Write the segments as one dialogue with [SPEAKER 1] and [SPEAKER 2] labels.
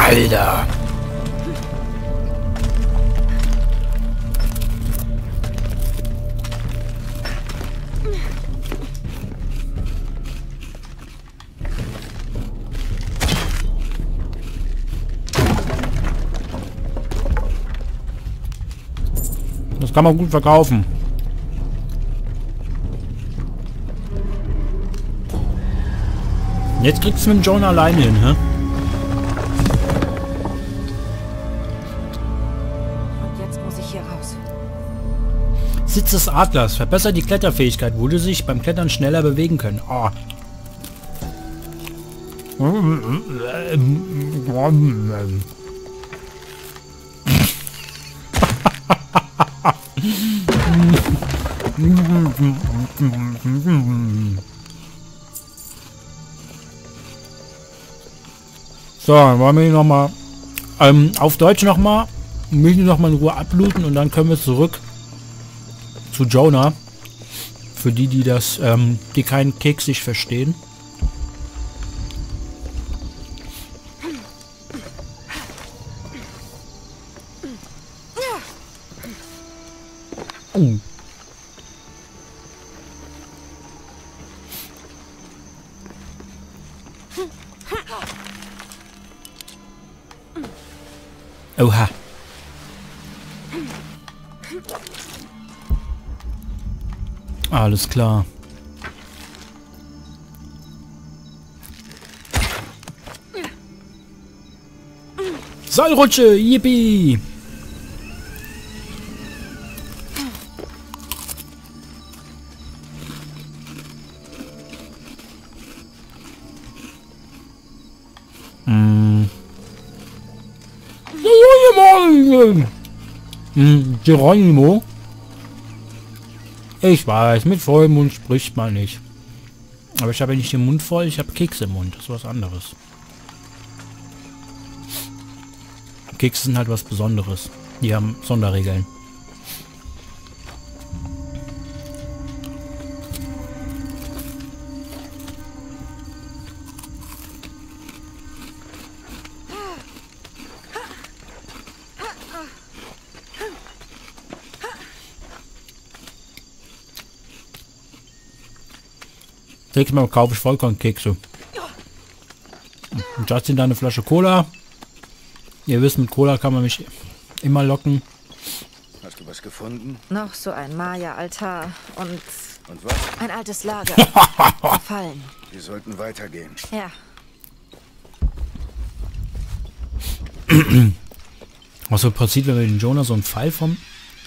[SPEAKER 1] Alter. Das kann man gut verkaufen. Jetzt kriegst du mit John alleine hin, hä?
[SPEAKER 2] Und jetzt muss ich hier raus.
[SPEAKER 1] Sitz des Adlers. Verbessert die Kletterfähigkeit. Würde sich beim Klettern schneller bewegen können. Oh. So, wollen wir ihn nochmal auf Deutsch nochmal, müssen wir nochmal in Ruhe ablooten und dann können wir zurück zu Jonah. Für die, die das, die keinen Keks nicht verstehen. Oha. Alles klar. Seilrutsche, yippie! Geronimo? Ich weiß, mit vollem Mund spricht man nicht. Aber ich habe ja nicht den Mund voll, ich habe Kekse im Mund. Das ist was anderes. Kekse sind halt was Besonderes. Die haben Sonderregeln. Nächstes Mal kaufe ich Vollkornkekse. Und Justin da eine Flasche Cola. Ihr wisst, mit Cola kann man mich immer locken.
[SPEAKER 3] Hast du was gefunden?
[SPEAKER 2] Noch so ein Maya-Altar und
[SPEAKER 3] was?
[SPEAKER 2] ein altes Lager. Verfallen.
[SPEAKER 3] Wir sollten weitergehen.
[SPEAKER 2] Ja.
[SPEAKER 1] Was so passiert, wenn wir den Jonah so einen Pfeil vom...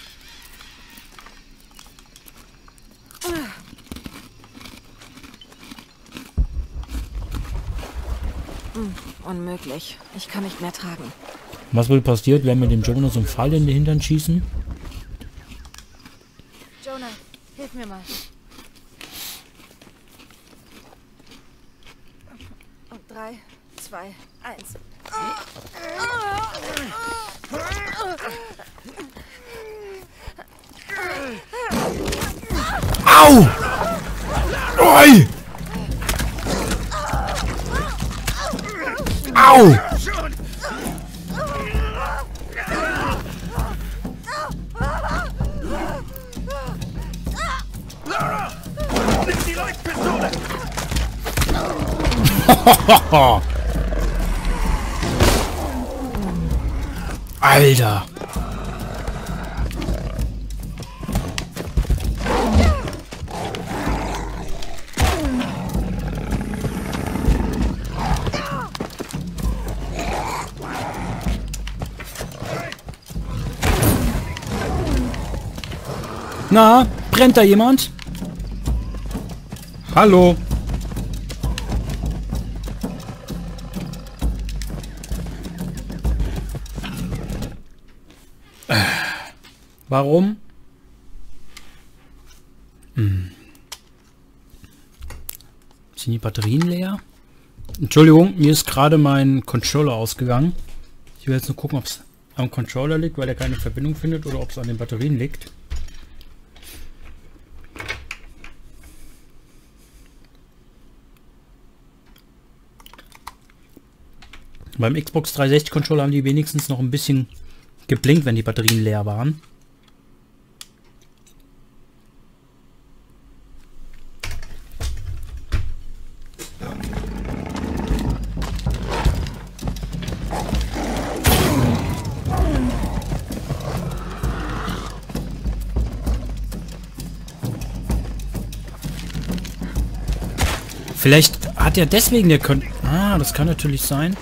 [SPEAKER 2] Unmöglich. Ich kann nicht mehr tragen.
[SPEAKER 1] Was wohl passiert, wenn wir dem Jonah so einen Pfeil in den Hintern schießen?
[SPEAKER 2] Jonah, hilf mir mal. Und 3, 2, 1.
[SPEAKER 1] Au! Oi! Au!
[SPEAKER 3] Lara! Nimm die Leuchtpistole!
[SPEAKER 1] Alter! Na, brennt da jemand? Hallo? Warum? Sind die Batterien leer? Entschuldigung, mir ist gerade mein Controller ausgegangen. Ich will jetzt nur gucken, ob es am Controller liegt, weil er keine Verbindung findet, oder ob es an den Batterien liegt. Beim Xbox 360 Controller haben die wenigstens noch ein bisschen geblinkt, wenn die Batterien leer waren. Vielleicht hat er deswegen der das kann natürlich sein.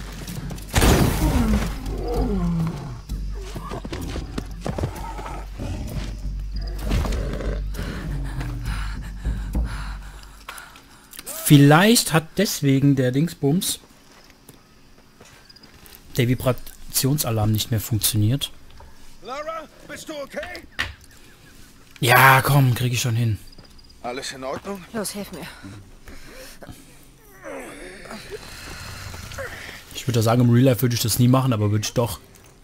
[SPEAKER 1] Vielleicht hat deswegen der Dingsbums der Vibrationsalarm nicht mehr funktioniert.
[SPEAKER 3] Lara, bist du okay?
[SPEAKER 1] Ja, komm, kriege ich schon hin.
[SPEAKER 3] Alles in Ordnung?
[SPEAKER 2] Los, hilf mir.
[SPEAKER 1] Ich würde sagen, im Real Life würde ich das nie machen, aber würde ich doch.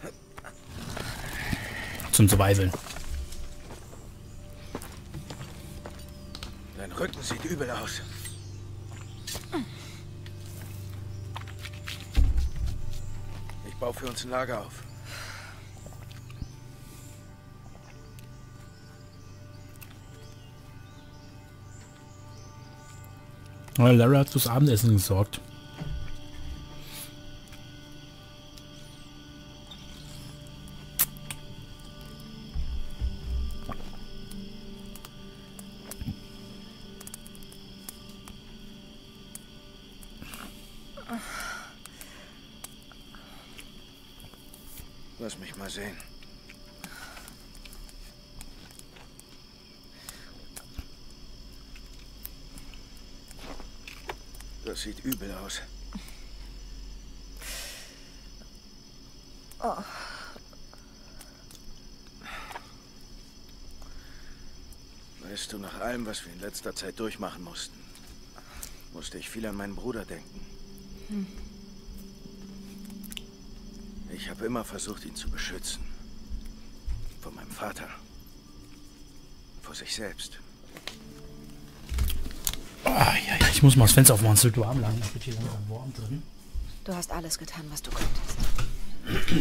[SPEAKER 1] Zum Survival.
[SPEAKER 3] Dein Rücken sieht übel aus. Ich baue für uns ein Lager auf.
[SPEAKER 1] Lara hat fürs Abendessen gesorgt.
[SPEAKER 3] Lass mich mal sehen. Das sieht übel aus.
[SPEAKER 2] Oh.
[SPEAKER 3] Weißt du, nach allem, was wir in letzter Zeit durchmachen mussten, musste ich viel an meinen Bruder denken. Ich habe immer versucht, ihn zu beschützen. Vor meinem Vater. Vor sich selbst.
[SPEAKER 1] Oh, ja, ich muss mal das Fenster aufmachen, es wird warm lang. Ich bin hier langsam warm drin.
[SPEAKER 2] Du hast alles getan, was du konntest.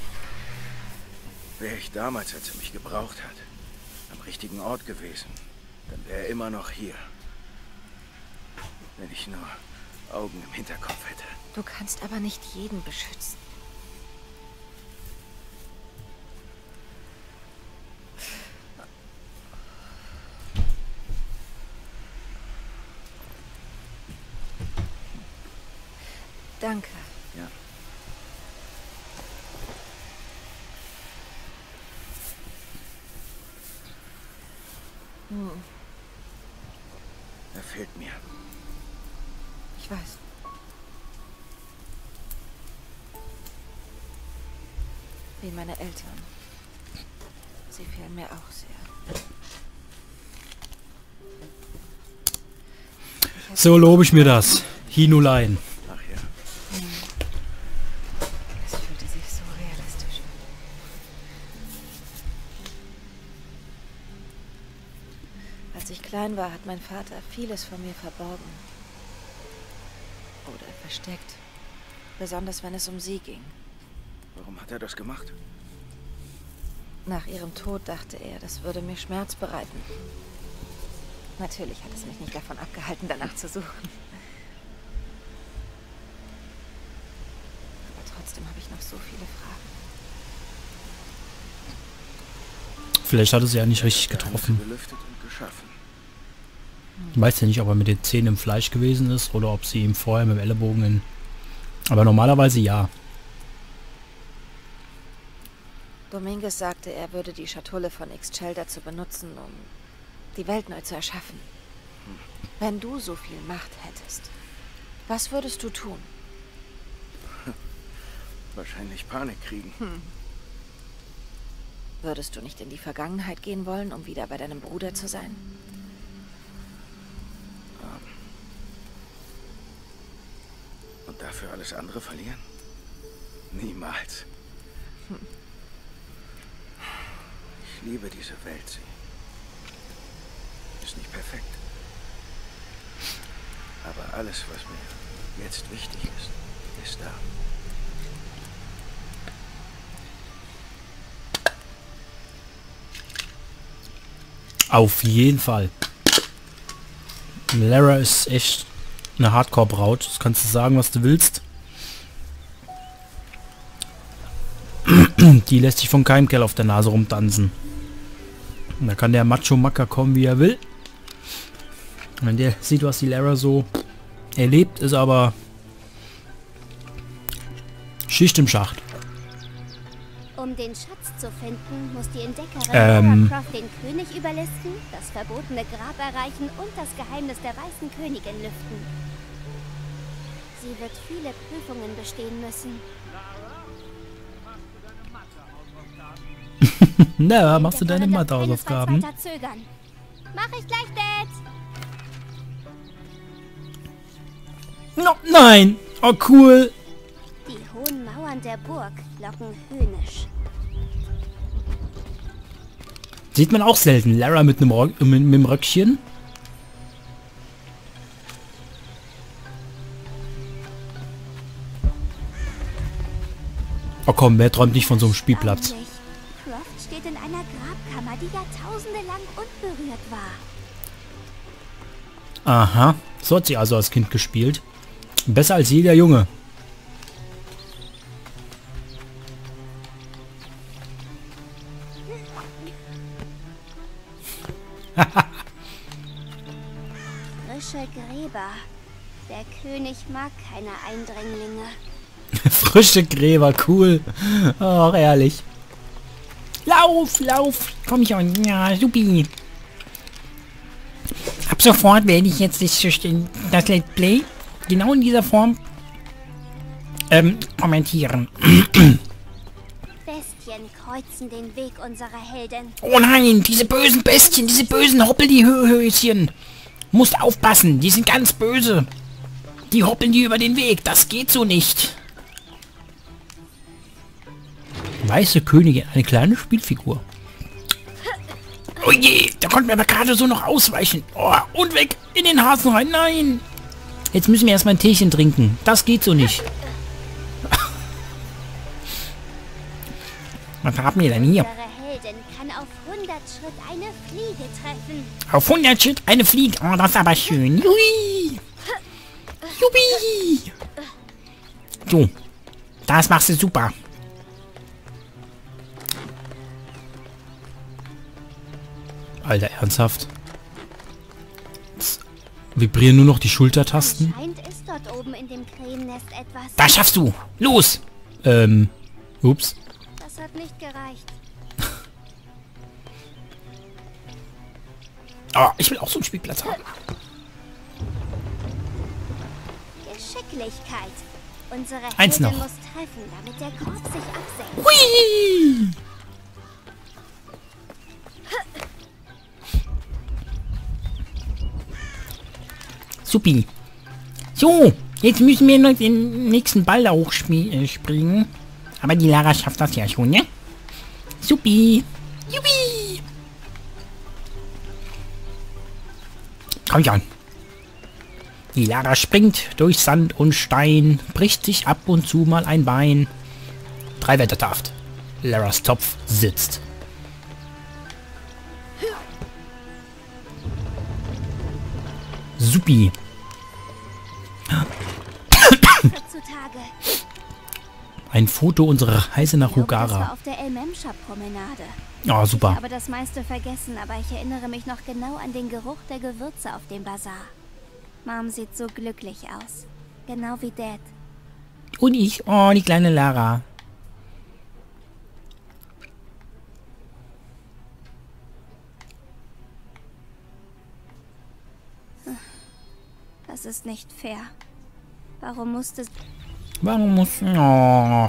[SPEAKER 3] Wäre ich damals, als er mich gebraucht hat, am richtigen Ort gewesen, dann wäre er immer noch hier. Wenn ich nur Augen im Hinterkopf hätte.
[SPEAKER 2] Du kannst aber nicht jeden beschützen. Danke.
[SPEAKER 3] Ja. Er fehlt mir.
[SPEAKER 2] Ich weiß. Wie meine Eltern. Sie fehlen mir auch sehr.
[SPEAKER 1] So lobe ich mir das. Hinulein.
[SPEAKER 3] Ach ja.
[SPEAKER 2] Es fühlte sich so realistisch an. Als ich klein war, hat mein Vater vieles von mir verborgen. Oder versteckt. Besonders wenn es um sie ging.
[SPEAKER 3] Warum hat er das gemacht?
[SPEAKER 2] Nach ihrem Tod dachte er, das würde mir Schmerz bereiten. Natürlich hat es mich nicht davon abgehalten, danach zu suchen. Aber trotzdem habe ich noch so viele Fragen.
[SPEAKER 1] Vielleicht hat er sie ja nicht richtig getroffen.
[SPEAKER 3] Belüftet und geschaffen.
[SPEAKER 1] Ich weiß ja nicht, ob er mit den Zähnen im Fleisch gewesen ist oder ob sie ihm vorher mit dem Ellenbogen in... Aber normalerweise ja.
[SPEAKER 2] Dominguez sagte, er würde die Schatulle von Ixchel dazu benutzen, um die Welt neu zu erschaffen. Wenn du so viel Macht hättest, was würdest du tun?
[SPEAKER 3] Wahrscheinlich Panik kriegen.
[SPEAKER 2] Würdest du nicht in die Vergangenheit gehen wollen, um wieder bei deinem Bruder zu sein?
[SPEAKER 3] Und dafür alles andere verlieren? Niemals. Ich liebe diese Welt. Sie ist nicht perfekt. Aber alles, was mir jetzt wichtig ist, ist da.
[SPEAKER 1] Auf jeden Fall. Lara ist echt eine Hardcore-Braut. Das kannst du sagen, was du willst. Die lässt sich von keinem Kerl auf der Nase rumtanzen. Und da kann der Macho-Macker kommen, wie er will. Und wenn der sieht, was die Lara so erlebt, ist aber Schicht im Schacht.
[SPEAKER 4] Um den Schatz zu finden, muss die Entdeckerin Lara Croft den König überlisten, das verbotene Grab erreichen und das Geheimnis der Weißen Königin lüften. Sie wird viele Prüfungen bestehen müssen.
[SPEAKER 1] Na, machst du deine Mathehausaufgaben?
[SPEAKER 4] Mach ich gleich, Dad!
[SPEAKER 1] No, nein! Oh, cool!
[SPEAKER 4] Die hohen Mauern der Burg locken höhnisch.
[SPEAKER 1] Sieht man auch selten. Lara mit einem mit dem Röckchen. Oh komm, wer träumt nicht von so einem Spielplatz?
[SPEAKER 4] Croft steht in einer Grabkammer, die jahrtausende lang unberührt war.
[SPEAKER 1] Aha, so hat sie also als Kind gespielt. Besser als jeder Junge.
[SPEAKER 4] Frische Gräber. Der König mag keine Eindringlinge.
[SPEAKER 1] Frische Gräber, cool. Ach, ehrlich. Lauf, lauf. Komm schon. Ja, supi. Ab sofort werde ich jetzt das Let's Play genau in dieser Form kommentieren.
[SPEAKER 4] Bestien kreuzen den Weg unserer Heldin.
[SPEAKER 1] Oh nein, diese bösen Bestien, diese bösen Hoppel-die-Höschen. Musst aufpassen, die sind ganz böse. Die hoppeln die über den Weg, das geht so nicht. Weiße Königin, eine kleine Spielfigur. Oh je, da konnten wir aber gerade so noch ausweichen. Oh, und weg in den Hasen rein, nein. Jetzt müssen wir erstmal ein Teechen trinken. Das geht so nicht. Was haben wir denn hier?
[SPEAKER 4] Unsere Heldin kann auf 100 Schritt eine Fliege treffen.
[SPEAKER 1] Auf 100 Schritt eine Fliege. Oh, das ist aber schön. Hui. Jubi. So, das machst du super. Alter, ernsthaft? Jetzt vibrieren nur noch die Schultertasten.
[SPEAKER 4] Anscheinend ist dort oben in dem Krähennest etwas.
[SPEAKER 1] Da schaffst du. Los. Ups.
[SPEAKER 4] Das hat nicht gereicht.
[SPEAKER 1] Oh, ich will auch so einen Spielplatz haben.
[SPEAKER 4] Geschicklichkeit. Unsere
[SPEAKER 1] Eins
[SPEAKER 4] Heldin
[SPEAKER 1] noch.
[SPEAKER 4] muss treffen, damit der Korb sich absenkt.
[SPEAKER 1] Hui. Supi. So, jetzt müssen wir noch den nächsten Ball da hochspringen. Aber die Lara schafft das ja schon, ne? Supi. Jubi. Komm schon. Die Lara springt durch Sand und Stein, bricht sich ab und zu mal ein Bein. 3 Wettertaft. Laras Topf sitzt. Supi.
[SPEAKER 4] Zutage.
[SPEAKER 1] Ein Foto unserer Reise nach
[SPEAKER 4] Das war
[SPEAKER 1] Rugara.
[SPEAKER 4] auf der El-Memshab-Promenade.
[SPEAKER 1] Oh, super.
[SPEAKER 4] Ich habe das meiste vergessen, aber ich erinnere mich noch genau an den Geruch der Gewürze auf dem Bazar. Mom sieht so glücklich aus. Genau wie Dad.
[SPEAKER 1] Und ich. Oh, die kleine Lara.
[SPEAKER 4] Das ist nicht fair. Warum musste...
[SPEAKER 1] Warum muss... Oh.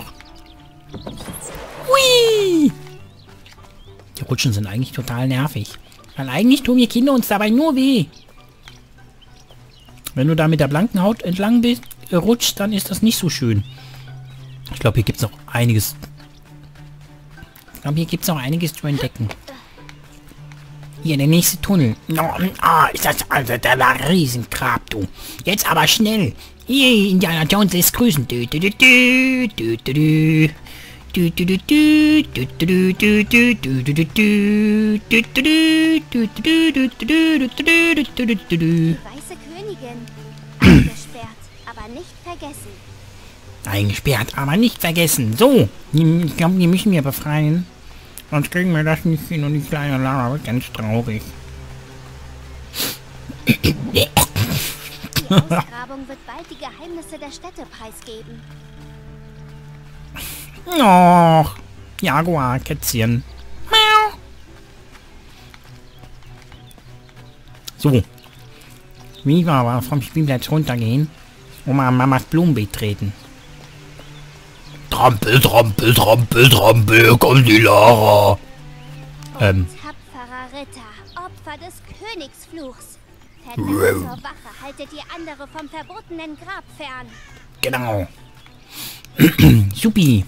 [SPEAKER 1] Hui! Die Rutschen sind eigentlich total nervig. Weil eigentlich tun wir Kinder uns dabei nur weh. Wenn du da mit der blanken Haut entlang bist, rutscht, dann ist das nicht so schön. Ich glaube, hier gibt es noch einiges. Ich glaube, hier gibt es noch einiges zu entdecken. Hier, der nächste Tunnel. Ist das also der war Riesengrab, du. Jetzt aber schnell. Hier, Indiana Jones lässt grüßen.
[SPEAKER 4] weiße Königin. Eingesperrt, aber nicht vergessen.
[SPEAKER 1] Eingesperrt, aber nicht vergessen. So, ich glaube, die müssen wir befreien. Sonst kriegen wir das nicht hin und die kleine Lara wird ganz traurig.
[SPEAKER 4] Die Ausgrabung wird bald die Geheimnisse der Städte preisgeben.
[SPEAKER 1] Och, Jaguar, Kätzchen. Miau. So. Wie war aber vom Spielplatz runtergehen und mal an Mamas Blumenbeet treten. Trampel, trampel, trampel, trampel, kommt die Lara.
[SPEAKER 4] Tapferer Ritter, Opfer des Königsfluchs. Verdammt zur Wache, haltet ihr andere vom verbotenen Grab fern.
[SPEAKER 1] Genau. Supi.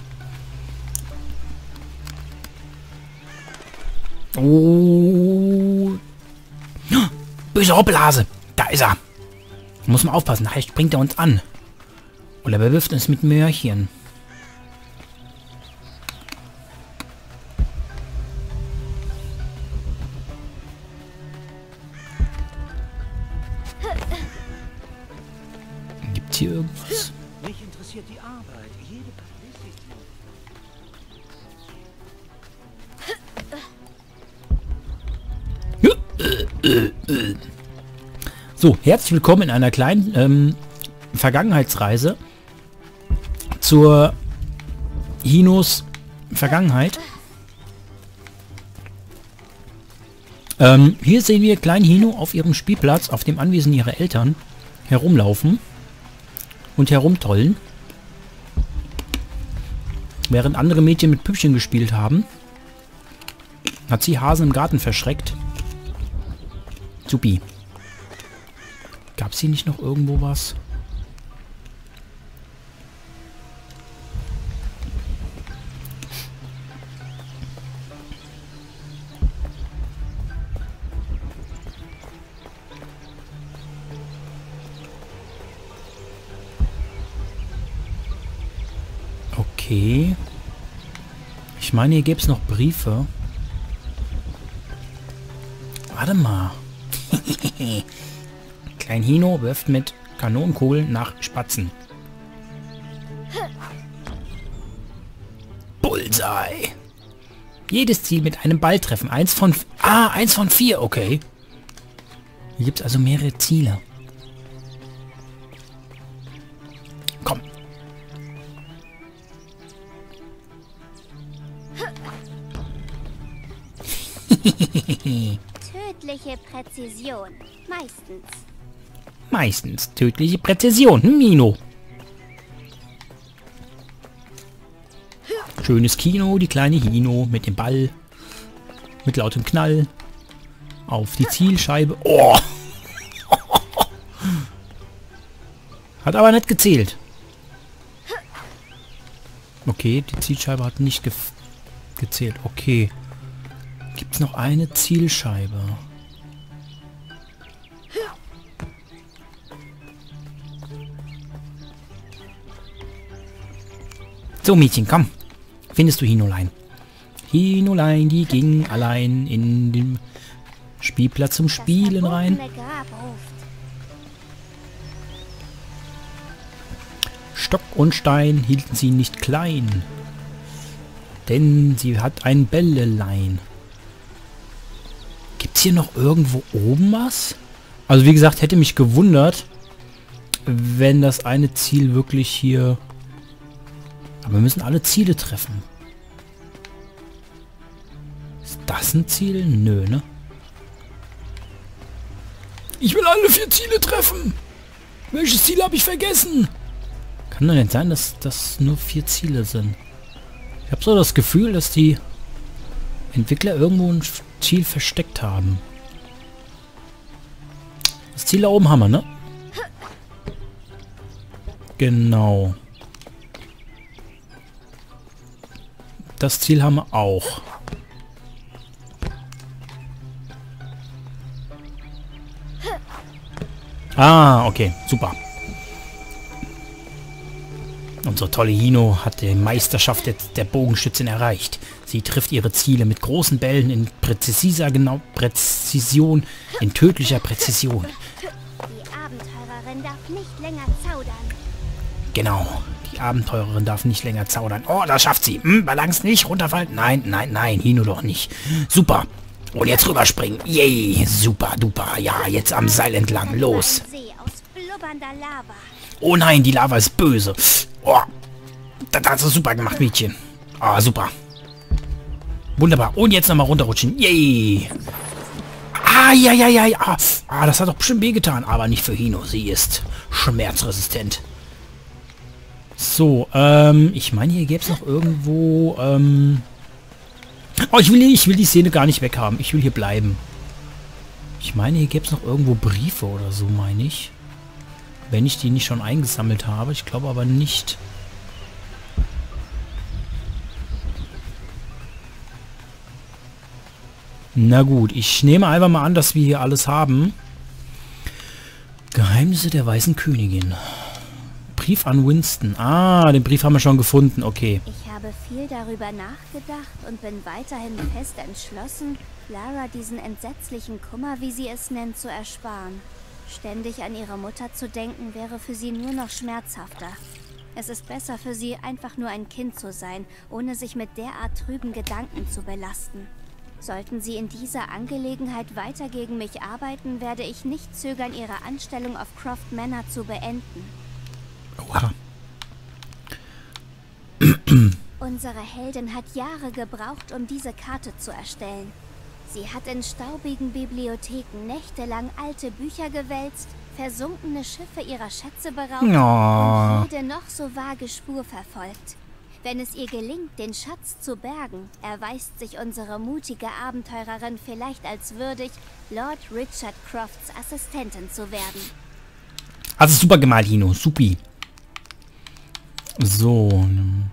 [SPEAKER 1] Oh. Böse Hoppelhase. Da ist er. Muss man aufpassen, nachher springt er uns an. Oder bewirft uns mit Möhrchen. Gibt's hier irgendwas?
[SPEAKER 3] Mich interessiert die Arbeit. Jede
[SPEAKER 1] So, herzlich willkommen in einer kleinen Vergangenheitsreise zur Hinos Vergangenheit. Hier sehen wir kleinen Hino auf ihrem Spielplatz, auf dem Anwesen ihrer Eltern, herumlaufen und herumtollen. Während andere Mädchen mit Püppchen gespielt haben, hat sie Hasen im Garten verschreckt. Supi. Gab es hier nicht noch irgendwo was? Okay. Ich meine, hier gäbe es noch Briefe. Warte mal. Klein Hino wirft mit Kanonenkugeln nach Spatzen. Bullseye. Jedes Ziel mit einem Ball treffen. Eins von 4, okay. Hier gibt es also mehrere Ziele. Komm.
[SPEAKER 4] Tödliche Präzision. Meistens.
[SPEAKER 1] Meistens tödliche Präzision. Mino. Schönes Kino, die kleine Hino mit dem Ball. Mit lautem Knall. Auf die Zielscheibe. Oh! Hat aber nicht gezählt. Okay, die Zielscheibe hat nicht gezählt. Okay. Gibt es noch eine Zielscheibe? So, Mädchen, komm. Findest du Hinolein? Hinolein, die ging allein in den Spielplatz zum Spielen rein. Stock und Stein hielten sie nicht klein, denn sie hat ein Bällelein. Gibt's hier noch irgendwo oben was? Also wie gesagt, hätte mich gewundert, wenn das eine Ziel wirklich hier... Aber wir müssen alle Ziele treffen. Ist das ein Ziel? Nö, ne? Ich will alle 4 Ziele treffen! Welches Ziel habe ich vergessen? Kann doch nicht sein, dass das nur 4 Ziele sind. Ich habe so das Gefühl, dass die Entwickler irgendwo ein Ziel versteckt haben. Das Ziel da oben haben wir, ne? Genau. Das Ziel haben wir auch. Ah, okay, super. Unsere tolle Hino hat die Meisterschaft der Bogenschützin erreicht. Sie trifft ihre Ziele mit großen Bällen in Präzision, in tödlicher Präzision.
[SPEAKER 4] Die Abenteurerin darf nicht länger zaudern.
[SPEAKER 1] Genau, die Abenteurerin darf nicht länger zaudern. Oh, das schafft sie. Balance nicht, runterfallen. Nein, nein, nein, Hino doch nicht. Super. Und jetzt rüberspringen. Yay, super, duper. Ja, jetzt am Seil entlang. Los.
[SPEAKER 4] See aus blubbernder Lava.
[SPEAKER 1] Oh nein, die Lava ist böse. Oh, das hast du super gemacht, Mädchen. Ah, super. Wunderbar. Und jetzt nochmal runterrutschen. Yay. Ah, ja, ja, ja. Ah, das hat doch bestimmt wehgetan. Aber nicht für Hino. Sie ist schmerzresistent. So, ich meine, hier gäbe es noch irgendwo, oh, ich will die Szene gar nicht weghaben. Ich will hier bleiben. Ich meine, hier gäbe es noch irgendwo Briefe oder so, meine ich. Wenn ich die nicht schon eingesammelt habe. Ich glaube aber nicht. Na gut, ich nehme einfach mal an, dass wir hier alles haben. Geheimnisse der Weißen Königin. Brief an Winston. Ah, den Brief haben wir schon gefunden. Okay.
[SPEAKER 4] Ich habe viel darüber nachgedacht und bin weiterhin fest entschlossen, Lara diesen entsetzlichen Kummer, wie sie es nennt, zu ersparen. Ständig an ihre Mutter zu denken, wäre für sie nur noch schmerzhafter. Es ist besser für sie, einfach nur ein Kind zu sein, ohne sich mit derart trüben Gedanken zu belasten. Sollten sie in dieser Angelegenheit weiter gegen mich arbeiten, werde ich nicht zögern, ihre Anstellung auf Croft Manor zu beenden.
[SPEAKER 1] Oha.
[SPEAKER 4] Unsere Heldin hat Jahre gebraucht, um diese Karte zu erstellen. Sie hat in staubigen Bibliotheken nächtelang alte Bücher gewälzt, versunkene Schiffe ihrer Schätze beraubt und jede noch so vage Spur verfolgt. Wenn es ihr gelingt, den Schatz zu bergen, erweist sich unsere mutige Abenteurerin vielleicht als würdig, Lord Richard Crofts Assistentin zu werden.
[SPEAKER 1] Also super gemalt, Hino. Supi. So.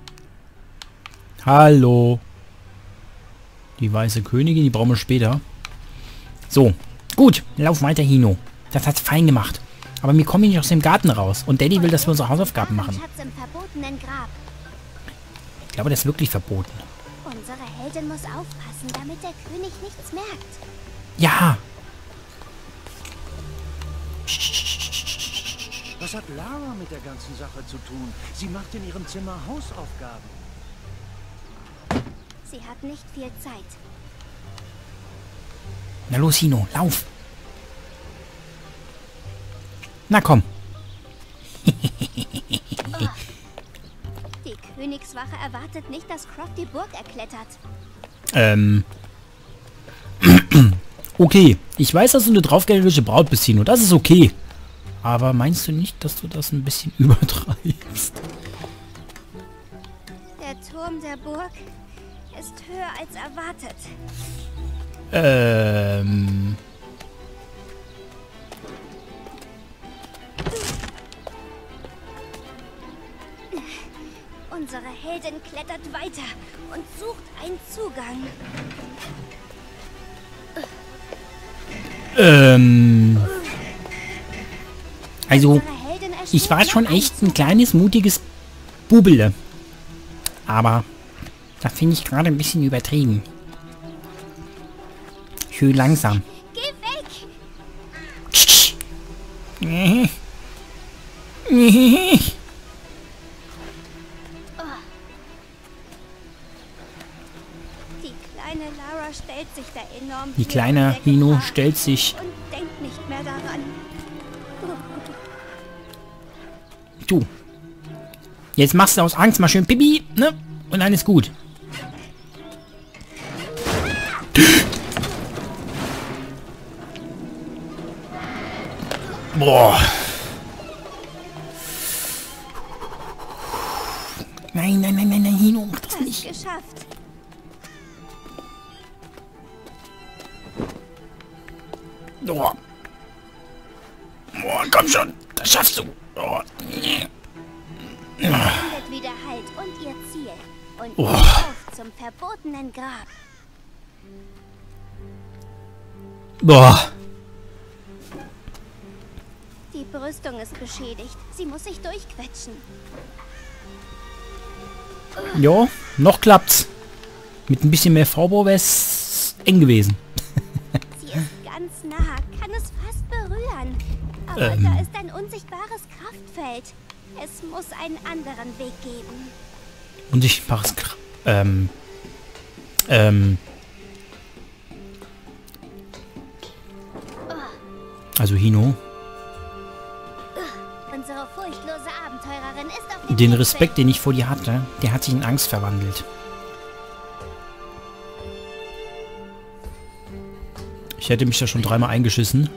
[SPEAKER 1] Hallo. Die weiße Königin, die brauchen wir später. So. Gut. Lauf weiter, Hino. Das hat's fein gemacht. Aber wir kommen nicht aus dem Garten raus. Und Daddy will, dass wir unsere Hausaufgaben machen.
[SPEAKER 4] Schatz im verbotenen Grab.
[SPEAKER 1] Ich glaube, das ist wirklich verboten.
[SPEAKER 4] Unsere Heldin muss aufpassen, damit der König nichts merkt.
[SPEAKER 1] Ja.
[SPEAKER 3] Was hat Lara mit der ganzen Sache zu tun? Sie macht in ihrem Zimmer Hausaufgaben.
[SPEAKER 4] Sie hat nicht viel Zeit.
[SPEAKER 1] Na los, Hino, lauf. Na komm.
[SPEAKER 4] Die Königswache erwartet nicht, dass Croft die Burg erklettert.
[SPEAKER 1] Okay. Ich weiß, dass du eine draufgängige Braut bist, Hino. Das ist okay. Aber meinst du nicht, dass du das ein bisschen übertreibst?
[SPEAKER 4] Der Turm der Burg ist höher als erwartet. Unsere Heldin klettert weiter und sucht einen Zugang.
[SPEAKER 1] Also, ich war schon echt ein kleines, mutiges Bubele. Aber das finde ich gerade ein bisschen übertrieben. Schön langsam.
[SPEAKER 4] Geh weg! Die kleine Lara stellt sich da enorm.
[SPEAKER 1] Die kleine Hino stellt sich.
[SPEAKER 4] Und denkt nicht mehr daran.
[SPEAKER 1] Du. Jetzt machst du aus Angst mal schön Pipi, ne? Und dann ist gut. Boah. Nein, nein, nein, nein, nein, Hino, mach das nicht.
[SPEAKER 4] Geschafft.
[SPEAKER 1] Oh. Oh, komm schon, das schaffst du. Oh.
[SPEAKER 4] Findet wieder Halt und ihr Ziel. Und
[SPEAKER 1] Oh.
[SPEAKER 4] auf zum verbotenen Grab.
[SPEAKER 1] Boah.
[SPEAKER 4] Die Brüstung ist beschädigt. Sie muss sich durchquetschen.
[SPEAKER 1] Ja, noch klappt's. Mit ein bisschen mehr Vorbau wäre es eng gewesen.
[SPEAKER 4] Sie ist ganz nah, kann es fast berühren. Aber da ist ein unsichtbares Kraftfeld. Es muss einen anderen Weg geben.
[SPEAKER 1] Unsichtbares Also Hino.
[SPEAKER 4] Unsere furchtlose Abenteurerin ist auf dem
[SPEAKER 1] Den
[SPEAKER 4] Weg.
[SPEAKER 1] Respekt, den ich vor dir hatte, der hat sich in Angst verwandelt. Ich hätte mich da schon dreimal eingeschissen.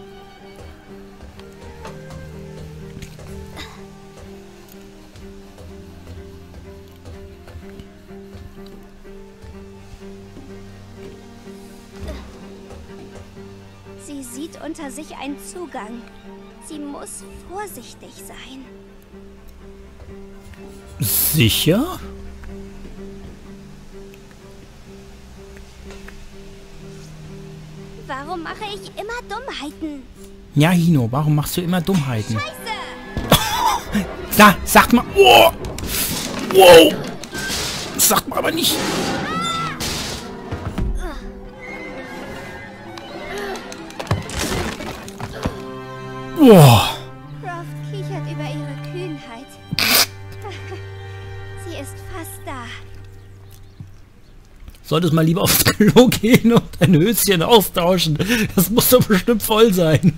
[SPEAKER 4] Sie sieht unter sich einen Zugang. Sie muss vorsichtig sein.
[SPEAKER 1] Sicher?
[SPEAKER 4] Warum mache ich immer Dummheiten?
[SPEAKER 1] Ja, Hino, warum machst du immer Dummheiten?
[SPEAKER 4] Scheiße!
[SPEAKER 1] Da, sagt mal. Oh! Wow! Sagt mal aber nicht. Boah.
[SPEAKER 4] Croft kichert über ihre Kühnheit. Sie ist fast da.
[SPEAKER 1] Solltest mal lieber aufs Klo gehen und ein Höschen austauschen. Das muss doch bestimmt voll sein.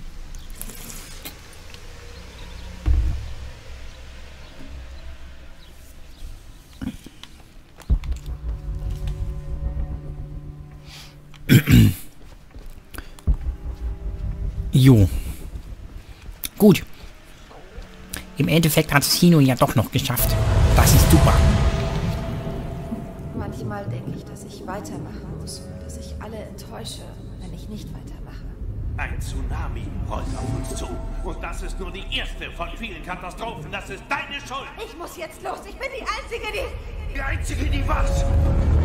[SPEAKER 1] Jo. Gut. Im Endeffekt hat es Hino ja doch noch geschafft. Das ist super.
[SPEAKER 2] Manchmal denke ich, dass ich weitermachen muss und dass ich alle enttäusche, wenn ich nicht weitermache.
[SPEAKER 5] Ein Tsunami rollt auf uns zu. Und das ist nur die erste von vielen Katastrophen. Das ist deine Schuld.
[SPEAKER 2] Ich muss jetzt los. Ich bin die Einzige, die...
[SPEAKER 5] Die Einzige, die was?